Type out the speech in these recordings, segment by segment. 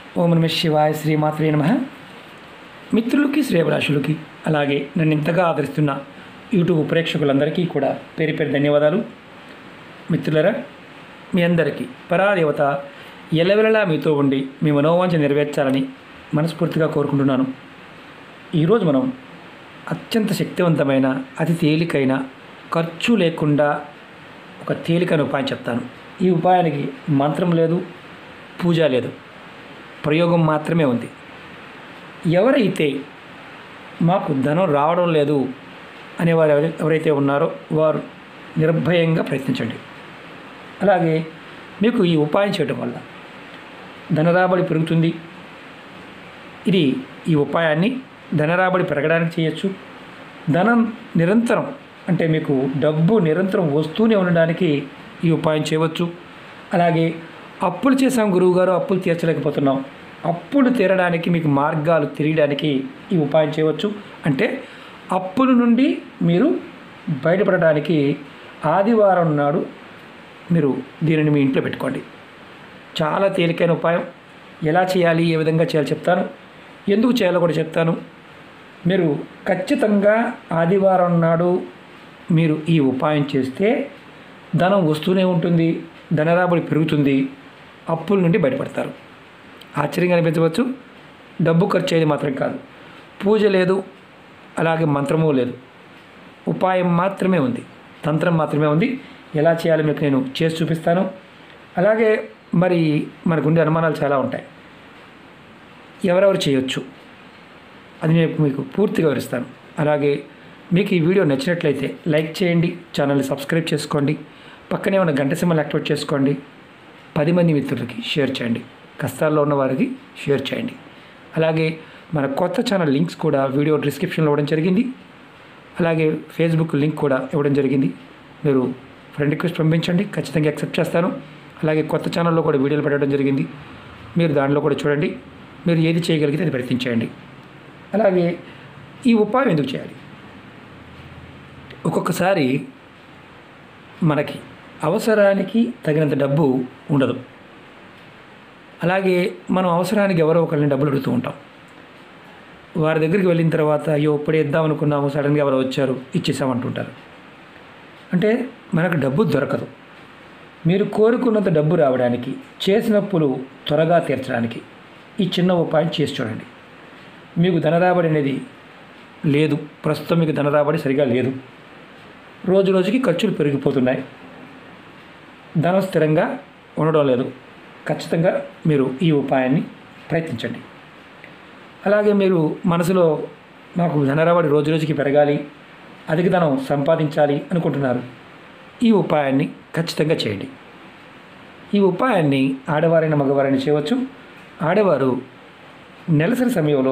ఓం నమః శివాయ శ్రీమాత్రే నమః. మిత్రులకి శ్రేయభిలాషులకి అలాగే నన్ను ఇంతగా ఆదరిస్తున్న యూట్యూబ్ ప్రేక్షకులందరికీ కూడా పేరు పేరు ధన్యవాదాలు. మిత్రులరా, మీ అందరికీ పరాదేవత ఎల్లవెల్లలా మీతో ఉండి మీ మనోవాంఛ నెరవేర్చాలని మనస్ఫూర్తిగా కోరుకుంటున్నాను. ఈరోజు మనం అత్యంత శక్తివంతమైన అతి తేలికైన ఖర్చు లేకుండా ఒక తేలికైన ఉపాయం చెప్తాను. ఈ ఉపాయానికి మంత్రం లేదు, పూజ లేదు, ప్రయోగం మాత్రమే ఉంది. ఎవరైతే మాకు ధనం రావడం లేదు అనేవారు ఎవరైతే ఉన్నారో వారు నిర్భయంగా ప్రయత్నించండి. అలాగే మీకు ఈ ఉపాయం చేయడం వల్ల ధనరాబడి పెరుగుతుంది. ఈ ఉపాయాన్ని ధనరాబడి పెరగడానికి చేయొచ్చు. ధనం నిరంతరం అంటే మీకు డబ్బు నిరంతరం వస్తూనే ఉండడానికి ఈ ఉపాయం చేయవచ్చు. అలాగే అప్పులు చేసాం గురువుగారు, అప్పులు తీర్చలేకపోతున్నాం, అప్పులు తీరడానికి మీకు మార్గాలు తెలియడానికి ఈ ఉపాయం చేయవచ్చు. అంటే అప్పుల నుండి మీరు బయటపడడానికి ఆదివారం నాడు మీరు దీనిని మీ ఇంట్లో పెట్టుకోండి. చాలా తేలికైన ఉపాయం. ఎలా చేయాలి, ఏ విధంగా చేయాలో చెప్తాను, ఎందుకు చేయాలో కూడా చెప్తాను. మీరు ఖచ్చితంగా ఆదివారం నాడు మీరు ఈ ఉపాయం చేస్తే ధనం వస్తూనే ఉంటుంది, ధనరాబడి పెరుగుతుంది, అప్పుల నుండి బయటపడతారు. ఆశ్చర్యంగా అనిపించవచ్చు. డబ్బు ఖర్చు అయ్యేది మాత్రం కాదు, పూజ లేదు, అలాగే మంత్రము లేదు, ఉపాయం మాత్రమే ఉంది, తంత్రం మాత్రమే ఉంది. ఎలా చేయాలో మీకు నేను చేసి చూపిస్తాను. అలాగే మరి మనకుండే అనుమానాలు చాలా ఉంటాయి, ఎవరెవరు చేయొచ్చు అది నేను మీకు పూర్తిగా వివరిస్తాను. అలాగే మీకు ఈ వీడియో నచ్చినట్లయితే లైక్ చేయండి, ఛానల్ని సబ్స్క్రైబ్ చేసుకోండి, పక్కనే ఉన్న గంట సింబల్ యాక్టివేట్ చేసుకోండి, 10 మంది మిత్రులకి షేర్ చేయండి, కష్టాల్లో ఉన్న వారికి షేర్ చేయండి. అలాగే మన కొత్త ఛానల్ లింక్స్ కూడా వీడియో డిస్క్రిప్షన్లో ఇవ్వడం జరిగింది. అలాగే ఫేస్బుక్ లింక్ కూడా ఇవ్వడం జరిగింది. మీరు ఫ్రెండ్ రిక్వెస్ట్ పంపించండి, ఖచ్చితంగా యాక్సెప్ట్ చేస్తాను. అలాగే కొత్త ఛానల్లో కూడా వీడియోలు పెట్టడం జరిగింది, మీరు దానిలో కూడా చూడండి. మీరు ఏది చేయగలిగితే అది ప్రయత్నించండి. అలాగే ఈ ఉపాయం ఎందుకు చేయాలి? ఒక్కొక్కసారి మనకి అవసరానికి తగినంత డబ్బు ఉండదు. అలాగే మనం అవసరానికి ఎవరో ఒకరిని డబ్బులు అడుగుతూ ఉంటాం. వారి దగ్గరికి వెళ్ళిన తర్వాత అయ్యో ఇప్పుడే ఇద్దాం అనుకున్నాము, సడన్గా ఎవరో వచ్చారు ఇచ్చేసామంటుంటారు. అంటే మనకు డబ్బు దొరకదు. మీరు కోరుకున్నంత డబ్బు రావడానికి, చేసిన అప్పులు త్వరగా తీర్చడానికి ఈ చిన్న ఉపాయం చేసి చూడండి. మీకు ధనరాబడి అనేది లేదు, ప్రస్తుతం మీకు ధనరాబడి సరిగా లేదు, రోజు రోజుకి ఖర్చులు పెరిగిపోతున్నాయి, ధనం స్థిరంగా ఉండడం లేదు. ఖచ్చితంగా మీరు ఈ ఉపాయాన్ని ప్రయత్నించండి. అలాగే మీరు మనసులో నాకు ధనరాబడి రోజు రోజుకి పెరగాలి, అధిక ధనం సంపాదించాలి అనుకుంటున్నారు, ఈ ఉపాయాన్ని ఖచ్చితంగా చేయండి. ఈ ఉపాయాన్ని ఆడవారైన మగవారైనా చేయవచ్చు. ఆడవారు నెలసరి సమయంలో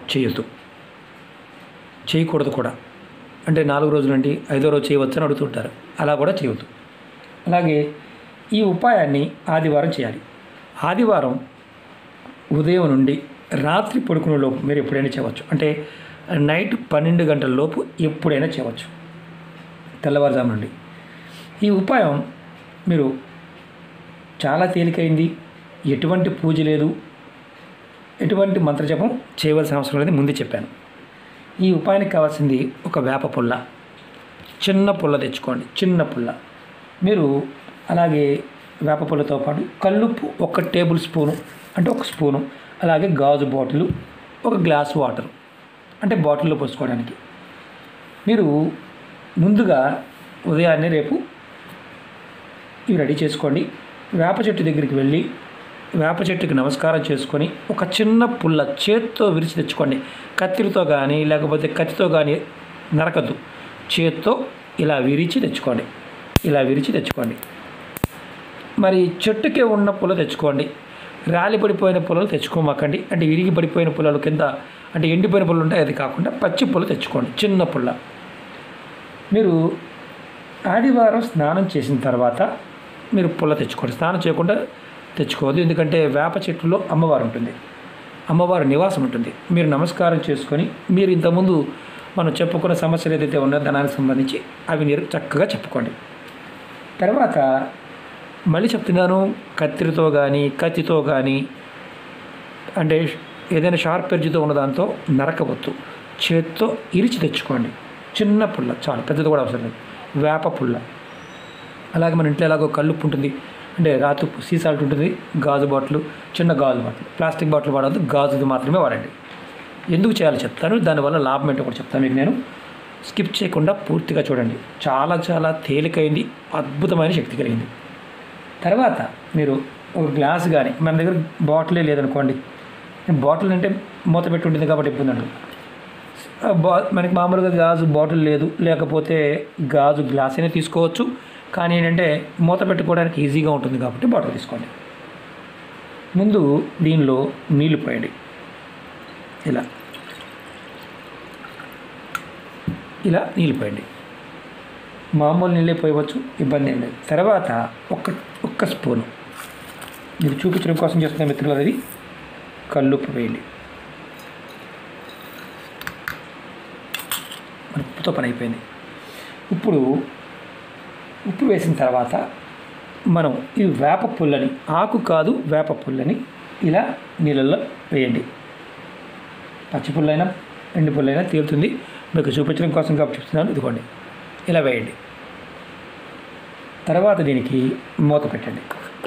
చేయకూడదు కూడా. అంటే 4 రోజుల నుండి 5వ రోజు చేయవచ్చు అని అడుగుతుంటారు, అలా కూడా చేయవద్దు. అలాగే ఈ ఉపాయాన్ని ఆదివారం చేయాలి. ఆదివారం ఉదయం నుండి రాత్రి పడుకునే లోపు మీరు ఎప్పుడైనా చేయవచ్చు. అంటే నైట్ 12 గంటల లోపు ఎప్పుడైనా చేయవచ్చు, తెల్లవారుజాము నుండి. ఈ ఉపాయం మీరు చాలా తేలికైంది, ఎటువంటి పూజ లేదు, ఎటువంటి మంత్రజపం చేయవలసిన అవసరం లేదు, ముందే చెప్పాను. ఈ ఉపాయానికి కావాల్సింది ఒక వేప పుల్ల, చిన్న పుల్ల తెచ్చుకోండి, చిన్న పుల్ల. మీరు అలాగే వేప పుల్లతో పాటు కల్లుప్పు 1 టేబుల్ స్పూను, అంటే 1 స్పూను, అలాగే గాజు బాటిల్, 1 గ్లాసు వాటర్, అంటే బాటిల్లో పోసుకోవడానికి. మీరు ముందుగా ఉదయాన్నే రేపు ఇవి రెడీ చేసుకోండి. వేప చెట్టు దగ్గరికి వెళ్ళి వేప చెట్టుకి నమస్కారం చేసుకొని ఒక చిన్న పుల్ల చేత్తో విరిచి తెచ్చుకోండి. కత్తిరితో కానీ లేకపోతే కత్తితో కానీ నరకద్దు, చేత్తో ఇలా విరిచి తెచ్చుకోండి. మరి చెట్టుకే ఉన్న పుల్ల తెచ్చుకోండి, రాలి పడిపోయిన పుల్లలు తెచ్చుకోమాకండి. అంటే విరిగి పడిపోయిన పుల్లలు కింద, అంటే ఎండిపోయిన పుల్లలు ఉంటాయి, అది కాకుండా పచ్చి పుల్ల తెచ్చుకోండి, చిన్న పుల్ల. మీరు ఆదివారం స్నానం చేసిన తర్వాత మీరు పుల్ల తెచ్చుకోండి. స్నానం చేయకుండా తెచ్చుకోవద్దు, ఎందుకంటే వేప చెట్టులో అమ్మవారు ఉంటుంది, అమ్మవారి నివాసం ఉంటుంది. మీరు నమస్కారం చేసుకొని మీరు ఇంతకుముందు మనం చెప్పుకున్న సమస్యలు ఏదైతే ఉన్నాయో దానికి సంబంధించి అవి మీరు చక్కగా చెప్పుకోండి. తర్వాత మళ్ళీ చెప్తున్నాను, కత్తితో కానీ అంటే ఏదైనా షార్ప్ ఎడ్జ్తో ఉన్న దాంతో నరకవద్దు, చేత్తో ఇరిచి తెచ్చుకోండి. చిన్న పుల్ల చాలు, పెద్దది కూడా అవసరం లేదు. వేప పుల్ల. అలాగే మన ఇంట్లో ఎలాగో కల్లుప్పు ఉంటుంది, అంటే రాతుప్పు, సీ సాల్ట్ ఉంటుంది, గాజు బాటిల్, చిన్న గాజు బాటిల్, ప్లాస్టిక్ బాటిల్ వాడద్దు, గాజుది మాత్రమే వాడండి. ఎందుకు చేయాలో చెప్తాను, దానివల్ల లాభం ఏంటో కూడా చెప్తాను మీకు. నేను స్కిప్ చేయకుండా పూర్తిగా చూడండి. చాలా చాలా తేలికైంది, అద్భుతమైన శక్తి కలిగింది. తర్వాత మీరు ఒక గ్లాస్ కానీ, మన దగ్గర బాటిలే లేదనుకోండి, బాటిల్ అంటే మూత పెట్టి ఉంటుంది కాబట్టి ఇబ్బంది ఉండదు. మనకి మామూలుగా గాజు బాటిల్ లేదు, లేకపోతే గాజు గ్లాస్ అయినా తీసుకోవచ్చు. కానీ ఏంటంటే మూత పెట్టుకోవడానికి ఈజీగా ఉంటుంది కాబట్టి బాటిల్ తీసుకోండి. ముందు దీనిలో నీళ్లు పోయండి. ఇలా నీళ్ళు పోయండి. మామూలు నీళ్ళే పోయవచ్చు, ఇబ్బంది ఏం లేదు. తర్వాత ఒక్క స్పూను, మీరు చూపించడం కోసం చేస్తున్న మిత్రులు, అది కల్లుప్పు వేయండి. మన ఉప్పుతో పని అయిపోయింది. ఇప్పుడు ఉప్పు వేసిన తర్వాత మనం ఈ వేప పుల్లని, ఆకు కాదు వేప పుల్లని ఇలా నీళ్ళల్లో వేయండి. పచ్చి పుల్లైనా ఎండు పుల్లైనా తేలుతుంది, మీకు చూపించడం కోసం కాబట్టి చెప్తున్నాను. ఇదిగోండి, ఇలా వేయండి. తర్వాత దీనికి మూత పెట్టండి.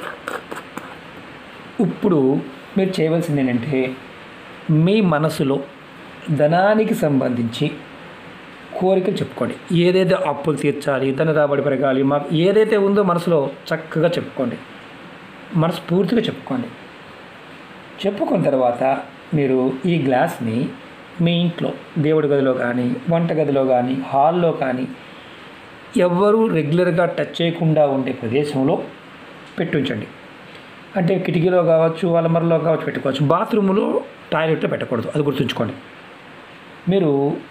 ఇప్పుడు మీరు చేయవలసింది ఏంటంటే, మీ మనసులో ధనానికి సంబంధించి కోరికలు చెప్పుకోండి. ఏదైతే అప్పులు తీర్చాలి, ధన రాబడి పెరగాలి, మాకు ఏదైతే ఉందో మనసులో చక్కగా చెప్పుకోండి. మనస్ఫూర్తిగా చెప్పుకోండి. చెప్పుకున్న తర్వాత మీరు ఈ గ్లాస్ని మీ ఇంట్లో దేవుడి గదిలో కానీ, వంట గదిలో కానీ, హాల్లో కానీ, ఎవ్వరూ రెగ్యులర్గా టచ్ చేయకుండా ఉండే ప్రదేశంలో పెట్టి ఉంచండి. అంటే కిటికీలో కావచ్చు, అలమరలో కావచ్చు పెట్టుకోవచ్చు. బాత్రూంలో, టాయిలెట్లో పెట్టకూడదు, అది గుర్తుంచుకోండి. మీరు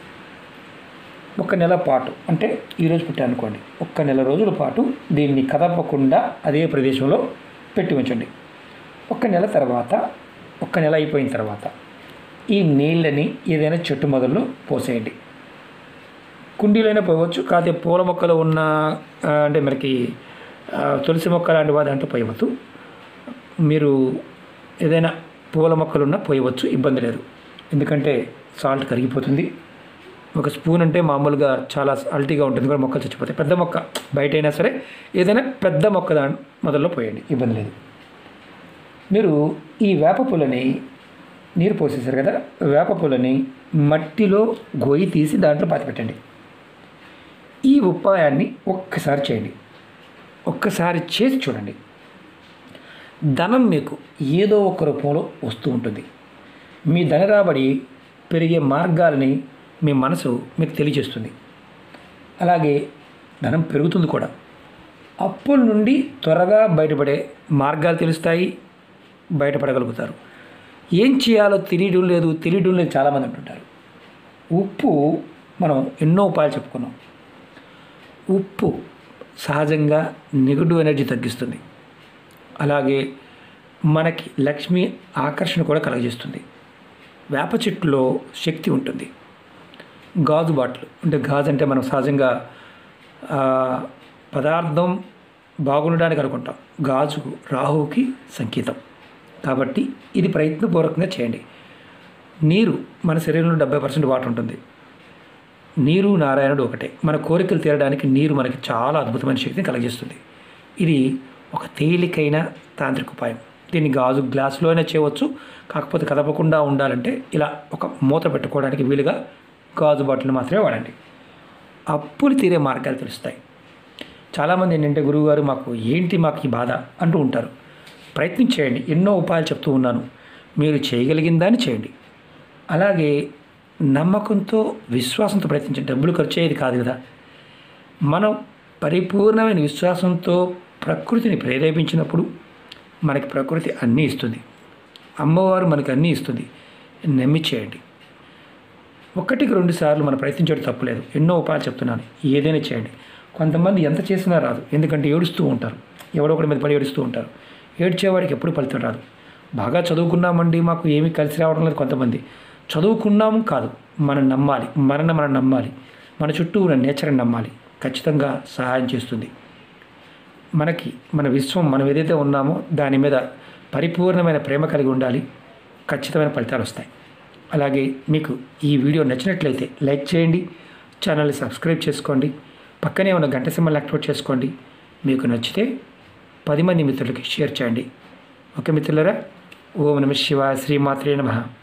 1 నెల పాటు, అంటే ఈరోజు పెట్టారనుకోండి, 1 నెల రోజుల పాటు దీన్ని కదపకుండా అదే ప్రదేశంలో పెట్టి ఉంచండి. 1 నెల తర్వాత, 1 నెల అయిపోయిన తర్వాత ఈ నీళ్ళని ఏదైనా చెట్టు మొదల్లో పోసేయండి. కుండీలైనా పోయవచ్చు, కాకపోతే పూల మొక్కలు ఉన్న, అంటే మనకి తులసి మొక్క లాంటి దాంట్లో పోయవద్దు. మీరు ఏదైనా పూల మొక్కలు ఉన్నా పోయవచ్చు, ఇబ్బంది లేదు. ఎందుకంటే సాల్ట్ కరిగిపోతుంది. 1 స్పూన్ అంటే మామూలుగా చాలా అల్టీగా ఉంటుంది కూడా, మొక్కలు చచ్చిపోతాయి. పెద్ద మొక్క బయట అయినా సరే ఏదైనా పెద్ద మొక్క దాని మొదల్లో పోయండి, ఇబ్బంది లేదు. మీరు ఈ వేప పుల్లని, నీరు పోసేసారు కదా, వేప పుల్లని మట్టిలో గొయ్యి తీసి దాంట్లో పాతిపెట్టండి. ఈ ఉపాయాన్ని ఒక్కసారి చేయండి. ఒక్కసారి చేసి చూడండి. ధనం మీకు ఏదో ఒక రూపంలో వస్తూ ఉంటుంది. మీ ధన రాబడి పెరిగే మార్గాలని మీ మనసు మీకు తెలియజేస్తుంది. అలాగే ధనం పెరుగుతుంది కూడా. అప్పుల నుండి త్వరగా బయటపడే మార్గాలు తెలుస్తాయి, బయటపడగలుగుతారు. ఏం చేయాలో తెలియడం లేదు చాలామంది అంటుంటారు. ఉప్పు, మనం ఎన్నో ఉపాయాలు చెప్పుకున్నాం. ఉప్పు సహజంగా నెగటివ్ ఎనర్జీ తగ్గిస్తుంది. అలాగే మనకి లక్ష్మి ఆకర్షణ కూడా కలుగజేస్తుంది. వేప చెట్టులో శక్తి ఉంటుంది. గాజు బాటిల్, అంటే గాజు అంటే మనం సహజంగా పదార్థం బాగుండడానికి అనుకుంటాం. గాజు రాహువుకి సంకేతం కాబట్టి ఇది ప్రయత్నపూర్వకంగా చేయండి. నీరు, మన శరీరంలో 70% వాటర్ ఉంటుంది. నీరు నారాయణుడు ఒకటే. మన కోరికలు తీరడానికి నీరు మనకి చాలా అద్భుతమైన శక్తిని కలుగజేస్తుంది. ఇది ఒక తేలికైన తాంత్రిక ఉపాయం. దీన్ని గాజు గ్లాసులో అయినా చేయవచ్చు. కాకపోతే కదపకుండా ఉండాలంటే ఇలా ఒక మూత పెట్టుకోవడానికి వీలుగా గాజు బాటిల్ మాత్రమే వాడండి. అప్పులు తీరే మార్గాలు తెలుస్తాయి. చాలామంది ఏంటంటే, గురువుగారు మాకు ఈ బాధ అంటూ ఉంటారు. ప్రయత్నం చేయండి. ఎన్నో ఉపాయాలు చెప్తూ ఉన్నాను, మీరు చేయగలిగిన దాన్ని చేయండి. అలాగే నమ్మకంతో, విశ్వాసంతో ప్రయత్నించండి. డబ్బులు ఖర్చు అయ్యేది కాదు కదా. మనం పరిపూర్ణమైన విశ్వాసంతో ప్రకృతిని ప్రేరేపించినప్పుడు మనకి ప్రకృతి అన్నీ ఇస్తుంది. అమ్మవారు మనకి అన్నీ ఇస్తుంది. నమ్మి చేయండి. 1-2 సార్లు మనం ప్రయత్నించడం తప్పులేదు. ఎన్నో ఉపాయాలు చెప్తున్నాను, ఏదైనా చేయండి. కొంతమంది ఎంత చేసినా రాదు, ఎందుకంటే ఏడుస్తూ ఉంటారు. ఎవడో ఒకటి మీద పడి ఏడుస్తూ ఉంటారు. ఏడ్చేవాడికి ఎప్పుడు ఫలితం రాదు. బాగా చదువుకున్నామండి, మాకు ఏమీ కలిసి రావడం లేదు. కొంతమంది చదువుకున్నాము కాదు, మనం నమ్మాలి. మనం నమ్మాలి. మన చుట్టూ ఉన్న నేచర్ని నమ్మాలి. ఖచ్చితంగా సహాయం చేస్తుంది. మన విశ్వం, మనం ఏదైతే ఉన్నామో దాని మీద పరిపూర్ణమైన ప్రేమ కలిగి ఉండాలి. ఖచ్చితమైన ఫలితాలు వస్తాయి. అలాగే మీకు ఈ వీడియో నచ్చినట్లయితే లైక్ చేయండి, ఛానల్ని సబ్స్క్రైబ్ చేసుకోండి, పక్కనే ఉన్న గంట సింబల్ యాక్టివేట్ చేసుకోండి. మీకు నచ్చితే 10 మంది మిత్రులకి షేర్ చేయండి. ఓకే మిత్రులారా, ఓం నమః శివాయ, శ్రీమాత్రే నమః.